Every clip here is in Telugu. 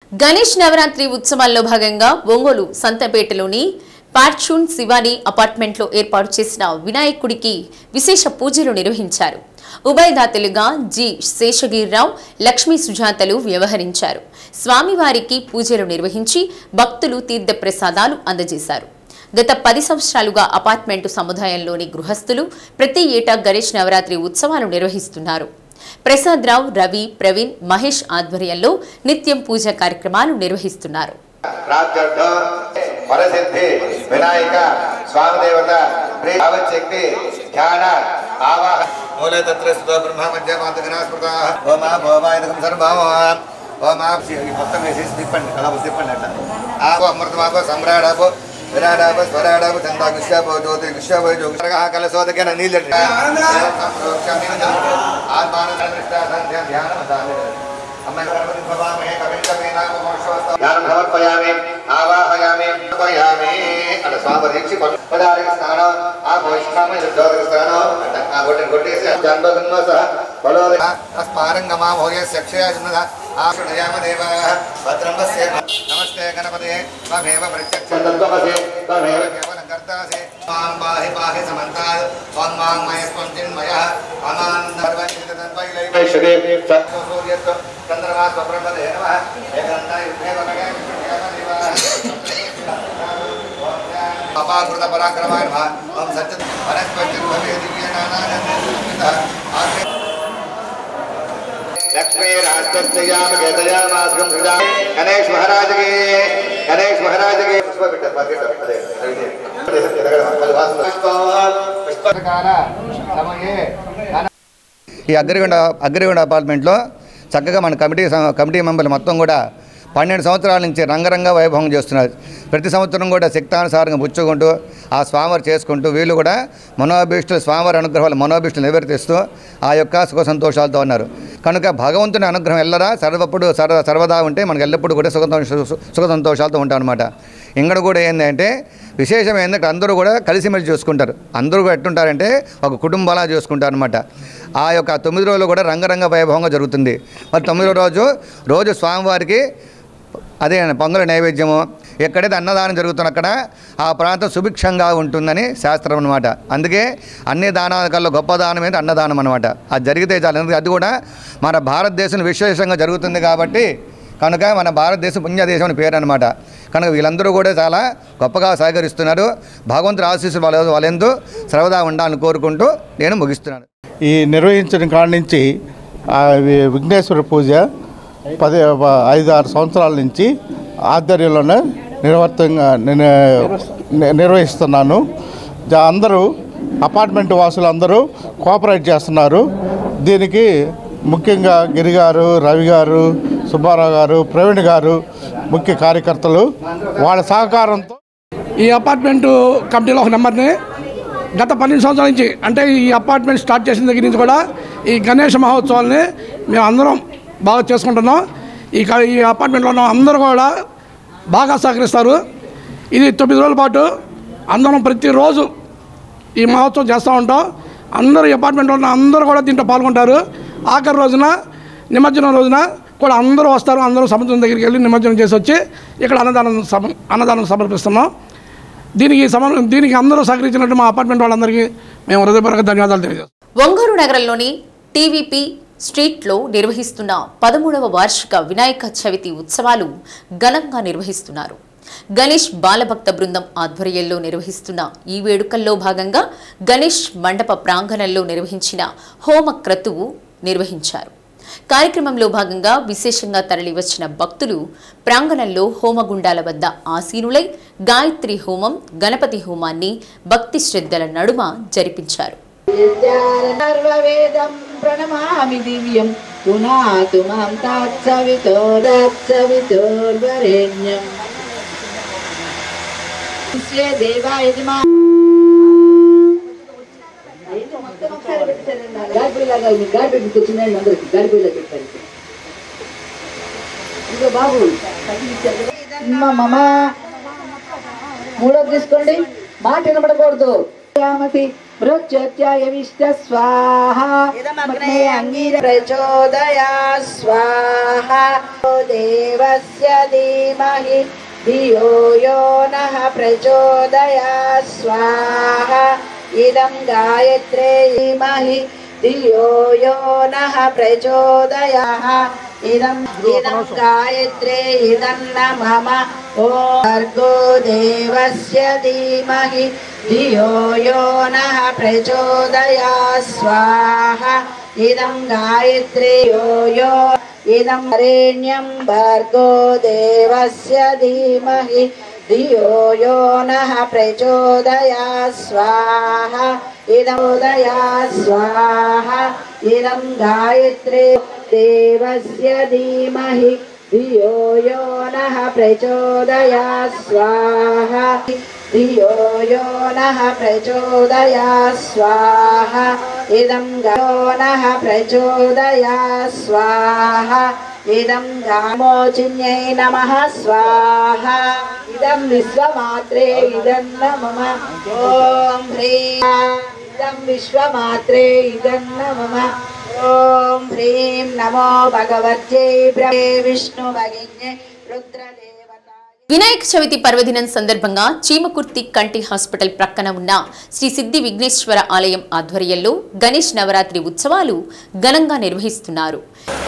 గణేష్ నవరాత్రి ఉత్సవాల్లో భాగంగా ఒంగోలు సంతపేటలోని ఫార్చ్యూన్ శివాని అపార్ట్మెంట్లో ఏర్పాటు చేసిన వినాయకుడికి విశేష పూజలు నిర్వహించారు. ఉభయదాతలుగా జి శేషగిరిరావు, లక్ష్మీ సుజాతలు వ్యవహరించారు. స్వామివారికి పూజలు నిర్వహించి భక్తులు తీర్థప్రసాదాలు అందజేశారు. గత 10 సంవత్సరాలుగా అపార్ట్మెంటు సముదాయంలోని గృహస్థులు ప్రతి ఏటా గణేష్ నవరాత్రి ఉత్సవాలు నిర్వహిస్తున్నారు. ప్రసాద్ రావు, రవి, ప్రవీణ్, మహేష్ ఆధ్వర్యంలో నిత్యం పూజా కార్యక్రమాలు నిర్వహిస్తున్నారు. విరాడాబ స్వరాడాబ చందా గుష్యాబో జ్యోతి గుష్యాబో జోగరగ కలసోదకేన నీలటి ఆత్మాన దృష్టాసంధ్య ధ్యానమదామి అమ్మ గణపతి భవామహే కవింకమేనా మోక్షవస్త ధ్యానం సమర్పయామి ఆవాహయామి పయామి అల స్వామరీక్షి పదారిక స్నాన ఆ భోష్కామ జ్యోతిక స్నాన ఆ గొట్టేసి జన్మగన్మస బలోద అస్పారంగమా భోగే సక్షయాజనద ఆశునయామ దేవ భద్రంబస్య నమస్తే గణపతే త్వమేవ ప్రత్యక్షంతత్వమసి త్వమేవ కేవలం కర్తాసి మాం పాహి పాహి సమంతాద్ త్వం మాం మయస్త్వం చిన్మయ అమాన్ సర్వచిత్తన్వైలైవైషదే సూర్యస్వ చంద్రమా స్వబ్రహ్మదే నమః ఏకదంతాయ విష్ణువే దేవ అపాకృత పరాక్రమాయ నమః ఓం సత్య పరస్పర్శభవే దివ్యనానానంద लक्ष्मी राष्ट्रयाम गतयामास्कं सदा गणेश महाराज के पुष्प बिट्टा पकेट अदे पुष्पकाल समये ఈ అగ్రిగొండ అపార్ట్మెంట్లో చక్కగా మన కమిటీ మెంబర్లు మొత్తం కూడా 12 సంవత్సరాల నుంచి రంగరంగ వైభవం చేస్తున్నారు. ప్రతి సంవత్సరం కూడా శక్తానుసారంగా పుచ్చుకుంటూ ఆ స్వామివారు చేసుకుంటూ వీళ్ళు కూడా మనోభీష్టులు స్వామివారి అనుగ్రహాలు మనోభీష్టులు నివర్తిస్తూ ఆ యొక్క సుఖ సంతోషాలతో ఉన్నారు. కనుక భగవంతుని అనుగ్రహం ఎల్లరా సర్వదా ఉంటే మనకు ఎల్లప్పుడూ కూడా సుఖ సంతోషాలతో ఉంటాం అనమాట. ఇక్కడ కూడా ఏంటంటే విశేషం ఏంటంటే అందరూ కూడా కలిసిమెలిసి చూసుకుంటారు. అందరూ కూడా ఎట్టుంటారంటే ఒక కుటుంబంలా చూసుకుంటారు అనమాట. ఆ యొక్క 9 రోజులు కూడా రంగరంగ వైభవంగా జరుగుతుంది. మరి 9వ రోజు స్వామివారికి అదే పొంగల నైవేద్యము, ఎక్కడైతే అన్నదానం జరుగుతున్న అక్కడ ఆ ప్రాంతం సుభిక్షంగా ఉంటుందని శాస్త్రం అనమాట. అందుకే అన్ని దానాల కల్లా గొప్ప దానం ఏంటి అన్నదానం అనమాట. అది జరిగితే చాలు. అది కూడా మన భారతదేశం విశేషంగా జరుగుతుంది కాబట్టి కనుక మన భారతదేశం పుణ్యదేశం అని పేరు అనమాట. కనుక వీళ్ళందరూ కూడా చాలా గొప్పగా సహకరిస్తున్నారు. భగవంతుడు ఆశీస్సులు వాళ్ళెందు సర్వదా ఉండాలని కోరుకుంటూ నేను ముగిస్తున్నాను. ఈ నిర్వహించిన కాడి నుంచి విఘ్నేశ్వర పూజ 5-6 సంవత్సరాల నుంచి ఆధ్వర్యంలోనే నిర్వహిస్తున్నాను. అందరూ అపార్ట్మెంట్ వాసులు అందరూ కోఆపరేట్ చేస్తున్నారు. దీనికి ముఖ్యంగా గిరి గారు, రవి గారు, సుబ్బారావు గారు, ప్రవీణ్ గారు ముఖ్య కార్యకర్తలు. వాళ్ళ సహకారంతో ఈ అపార్ట్మెంటు కమిటీలో ఒక నెంబర్ని గత 12 సంవత్సరాల నుంచి, అంటే ఈ అపార్ట్మెంట్ స్టార్ట్ చేసిన దగ్గర నుంచి కూడా ఈ గణేష మహోత్సవాల్ని మేము అందరం బాగా చేసుకుంటున్నాం. ఈ అపార్ట్మెంట్లో ఉన్న అందరూ కూడా బాగా సహకరిస్తారు. ఇది 9 రోజుల పాటు అందరం ప్రతిరోజు ఈ మహోత్సవం చేస్తూ ఉంటాం. అందరూ ఈ అపార్ట్మెంట్లో ఉన్న అందరూ కూడా దీంట్లో పాల్గొంటారు. ఆఖరి రోజున నిమజ్జనం రోజున కూడా అందరూ వస్తారు. అందరూ సముద్రం దగ్గరికి వెళ్ళి నిమజ్జనం చేసి వచ్చి ఇక్కడ అన్నదానం సమర్పిస్తున్నాం. దీనికి అందరూ సహకరించినట్టు మా అపార్ట్మెంట్ వాళ్ళందరికీ మేము హృదయపూర్వక ధన్యవాదాలు తెలియజేస్తాం. ఒంగోలు నగరంలోని టీవీపీ స్ట్రీట్లో నిర్వహిస్తున్న 13వ వార్షిక వినాయక చవితి ఉత్సవాలు ఘనంగా నిర్వహిస్తున్నారు. గణేష్ బాలభక్త బృందం ఆధ్వర్యంలో నిర్వహిస్తున్న ఈ వేడుకల్లో భాగంగా గణేష్ మండప ప్రాంగణంలో నిర్వహించిన హోమ క్రతువు నిర్వహించారు. కార్యక్రమంలో భాగంగా విశేషంగా తరలివచ్చిన భక్తులు ప్రాంగణంలో హోమగుండాల వద్ద ఆసీనులై గాయత్రి హోమం, గణపతి హోమాన్ని భక్తి శ్రద్ధల నడుమ జరిపించారు. ప్రణమామి దివ్యం పునాతు మాం తత్సవితోర్వరేణ్యం దేవాయ బాబు మూడోది తీసుకోండి. మాట వినపడకూడదు. मृत्युत्ययविष्ट स्वाहा इदमग्ने अंगीर प्रचोदया स्वाहा देवस्य धीमहि धियो यो नः प्रचोदयात् स्वाहा इदं गायत्रे धीमहि धियो यो नः प्रचोदयात् इदं गायत्रे इदं नमः ॐ भर्गो देवस्य धीमहि धियो यो नः प्रचोदयात् स्वाहा इदं गायत्रे यो इदं वरेण्यं भर्गो देवस्य धीमहि धियो यो नः प्रचोदयात् स्वाहा इदं उदयात् स्वाहा इदं गायत्रे देवस्य धीमहि धियो यो नः प्रचोदयात् स्वाहा धियो यो नः प्रचोदयात् स्वाहा इदं यो नः प्रचोदयात् स्वाहा इदं गामोचिन्यै नमः स्वाहा इदं विश्वमात्रे इदं नमः ॐ ह्रीं इदं विश्वमात्रे इदं नमः ॐ ह्रीं नमो भगवत्यै ब्रह्मे विष्णु भगिन्यै रुद्रदेवताय। వినాయక చవితి పర్వదినం సందర్భంగా చీమకుర్తి కంటి హాస్పిటల్ ప్రక్కన ఉన్న శ్రీ సిద్ధి విఘ్నేశ్వర ఆలయం ఆధ్వర్యంలో గణేష్ నవరాత్రి ఉత్సవాలు ఘనంగా నిర్వహిస్తున్నారు.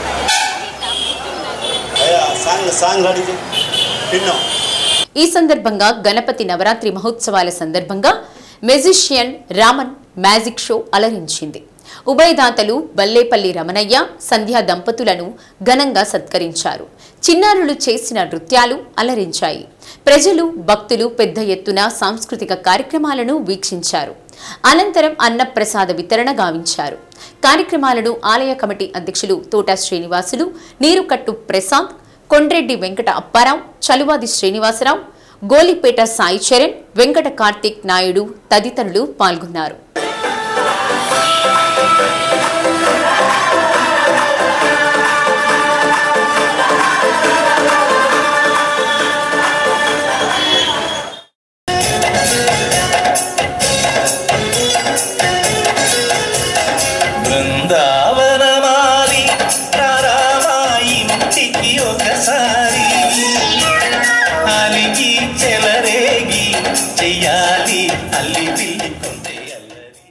ఈ సందర్భంగా గణపతి నవరాత్రి మహోత్సవాల సందర్భంగా మెజిషియన్ రామన్ మ్యాజిక్ షో అలరించింది. ఉభయదాతలు బల్లేపల్లి రమణయ్య సంధ్యా దంపతులను ఘనంగా సత్కరించారు. చిన్నారులు చేసిన నృత్యాలు అలరించాయి. ప్రజలు భక్తులు పెద్ద ఎత్తున సాంస్కృతిక కార్యక్రమాలను వీక్షించారు. అనంతరం అన్నప్రసాద వితరణ గావించారు. కార్యక్రమాలను ఆలయ కమిటీ అధ్యక్షులు తోట శ్రీనివాసులు, నీరుకట్టు ప్రసాద్, కొండ్రెడ్డి వెంకట అప్పారావు, చలువాది శ్రీనివాసరావు, గోలిపేట సాయి చరణ్, వెంకట కార్తీక్ నాయుడు తదితరులు పాల్గొన్నారు. బృందావనమాలి ఇంటికి ఒకసారి అలిగి చెలరేగి చెయ్యాలి అల్లి పిల్లి కొంటే అల్లరి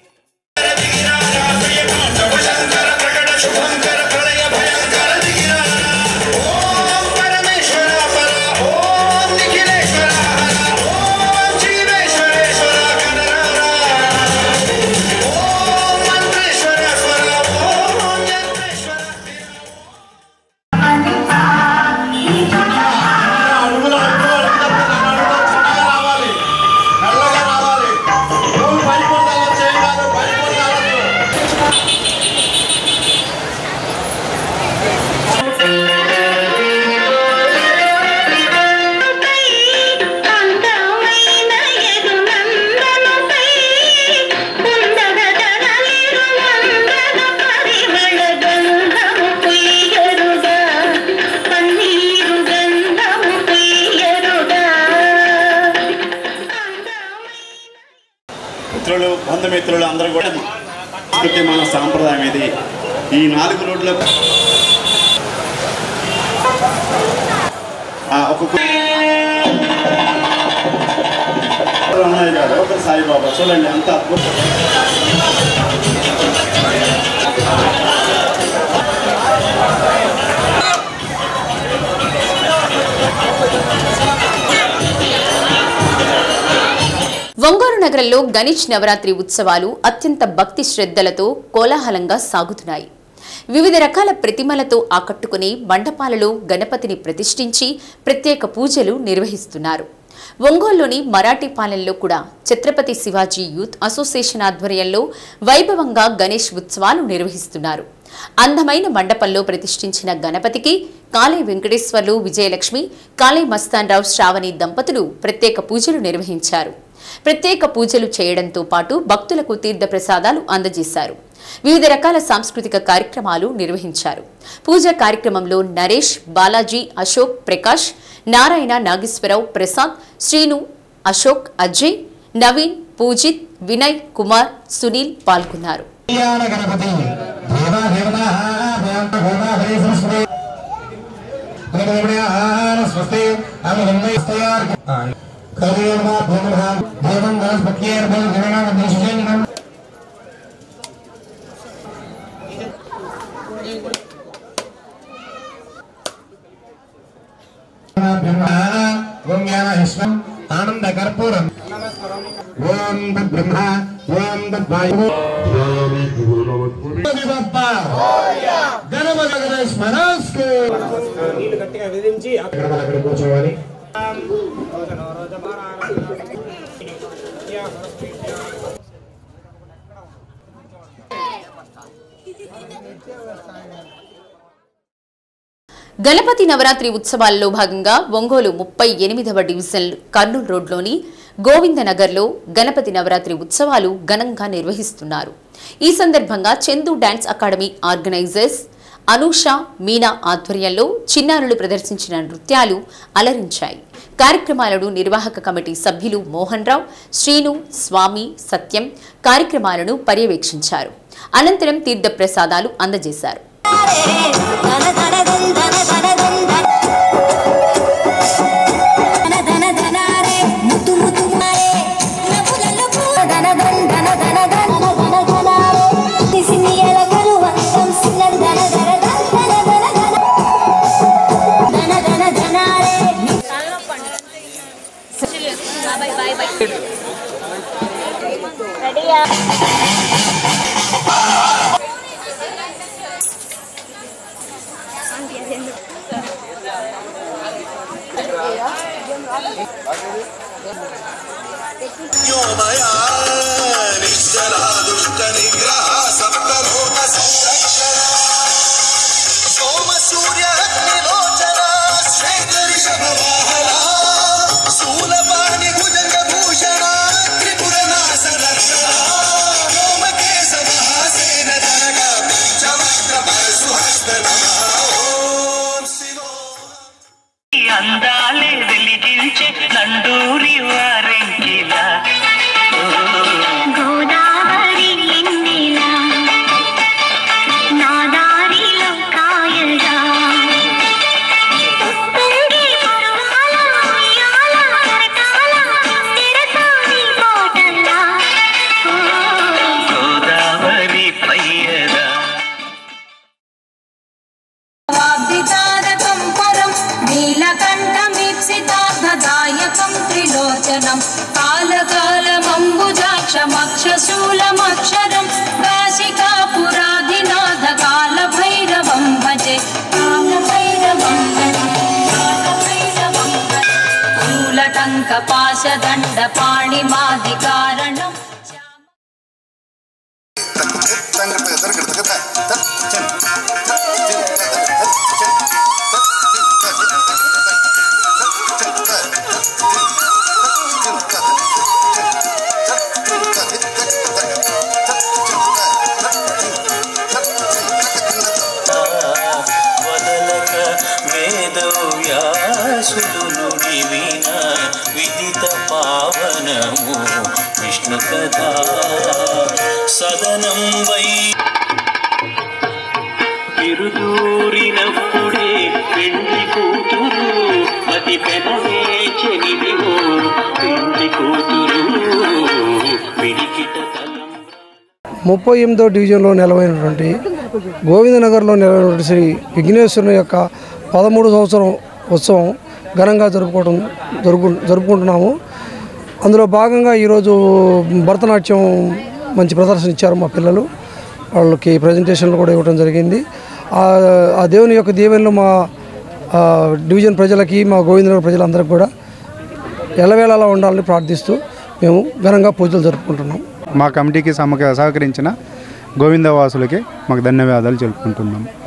బంధుమిత్రులు అందరూ కూడా మన సాంప్రదాయం ఇది. ఈ 4 రోడ్ల ఉన్నాయి కాదు ఒక సాయిబాబా చూడండి అంత అద్భుతం. ఒంగోలు నగరంలో గణేష్ నవరాత్రి ఉత్సవాలు అత్యంత భక్తి శ్రద్ధలతో కోలాహలంగా సాగుతున్నాయి. వివిధ రకాల ప్రతిమలతో ఆకట్టుకుని మండపాలలో గణపతిని ప్రతిష్ఠించి ప్రత్యేక పూజలు నిర్వహిస్తున్నారు. ఒంగోలులోని మరాఠీపాలెంలో కూడా ఛత్రపతి శివాజీ యూత్ అసోసియేషన్ ఆధ్వర్యంలో వైభవంగా గణేష్ ఉత్సవాలు నిర్వహిస్తున్నారు. అందమైన మండపంలో ప్రతిష్ఠించిన గణపతికి కాళీ వెంకటేశ్వర్లు, విజయలక్ష్మి, కాళీ మస్తాన్రావు, శ్రావణి దంపతులు ప్రత్యేక పూజలు నిర్వహించారు. ప్రత్యేక పూజలు చేయడంతో పాటు భక్తులకు తీర్థ ప్రసాదాలు అందజేశారు. వివిధ రకాల సాంస్కృతిక కార్యక్రమాలు నిర్వహించారు. పూజా కార్యక్రమంలో నరేష్, బాలాజీ, అశోక్, ప్రకాష్, నారాయణ, నాగేశ్వరరావు, ప్రసాద్, శ్రీను, అశోక్, అజయ్, నవీన్, పూజిత్, వినయ్, కుమార్, సునీల్ పాల్గొన్నారు. ఆనంద కర్పూరం ఓం బ్రహ్మ ఓం వాయు నీళ్ళు గట్టిగా విధించి అక్కడ కూర్చోవాలి. గణపతి నవరాత్రి ఉత్సవాల్లో భాగంగా ఒంగోలు 38వ డివిజన్ కర్నూలు రోడ్లోని గోవిందనగర్లో గణపతి నవరాత్రి ఉత్సవాలు ఘనంగా నిర్వహిస్తున్నారు. ఈ సందర్భంగా Chandu dance academy organisers Anusha, Meena ఆధ్వర్యంలో చిన్నారులు ప్రదర్శించిన నృత్యాలు అలరించాయి. కార్యక్రమాలను నిర్వాహక కమిటీ సభ్యులు మోహన్ రావు, శ్రీను, స్వామి, సత్యం కార్యక్రమాలను పర్యవేక్షించారు. అనంతరం తీర్థ ప్రసాదాలు అందజేశారు. ముప్పై 38వ డివిజన్లో నెలవైనటువంటి గోవిందనగర్లో నెలవైనటువంటి శ్రీ విఘ్నేశ్వరుని యొక్క 13వ సంవత్సరం ఉత్సవం ఘనంగా జరుపుకుంటున్నాము. అందులో భాగంగా ఈరోజు భరతనాట్యం మంచి ప్రదర్శన ఇచ్చారు మా పిల్లలు. వాళ్ళకి ప్రజెంటేషన్లు కూడా ఇవ్వడం జరిగింది. ఆ దేవుని యొక్క దీవెనలు మా డివిజన్ ప్రజలకి, మా గోవిందనగర్ ప్రజలందరికీ కూడా ఎల్లవేళలా ఉండాలని ప్రార్థిస్తూ మేము ఘనంగా పూజలు జరుపుకుంటున్నాం. మా కమిటీకి సహకరించిన గోవిందవాసులకి మాకు ధన్యవాదాలు తెలుపుకుంటున్నాం.